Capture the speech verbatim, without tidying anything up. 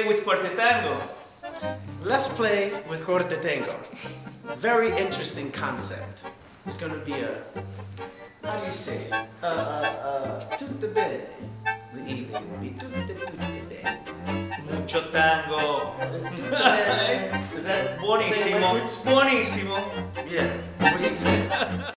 with Cuartetango. Let's play with Cuartetango. Very interesting concept. It's going to be a, how do you say it? Uh, uh, uh, tutte bene. The evening will be tutte, tutte bene. Mucho tango. Is that Buonissimo. same language? Buonissimo. Yeah. What do you say?